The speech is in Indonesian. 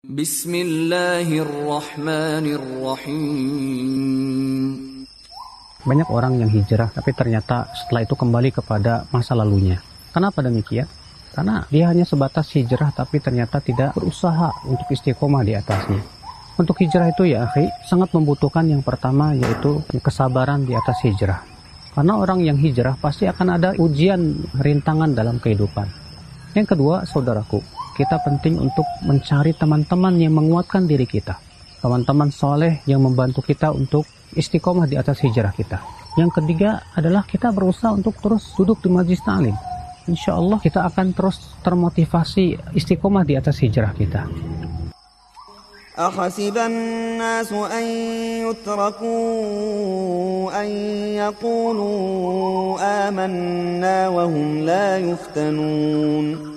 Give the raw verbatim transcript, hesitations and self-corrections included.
Bismillahirrahmanirrahim. Banyak orang yang hijrah tapi ternyata setelah itu kembali kepada masa lalunya. Kenapa demikian? Karena dia hanya sebatas hijrah tapi ternyata tidak berusaha untuk istiqomah di atasnya. Untuk hijrah itu ya akhi, sangat membutuhkan yang pertama yaitu kesabaran di atas hijrah. Karena orang yang hijrah pasti akan ada ujian, rintangan dalam kehidupan. Yang kedua, saudaraku, kita penting untuk mencari teman-teman yang menguatkan diri kita. Teman-teman soleh yang membantu kita untuk istiqomah di atas hijrah kita. Yang ketiga adalah kita berusaha untuk terus duduk di majlis ta'lim. Insya Allah kita akan terus termotivasi istiqomah di atas hijrah kita. أحسب الناس أن يتركوا أن يقولوا آمنا وهم لا يفتنون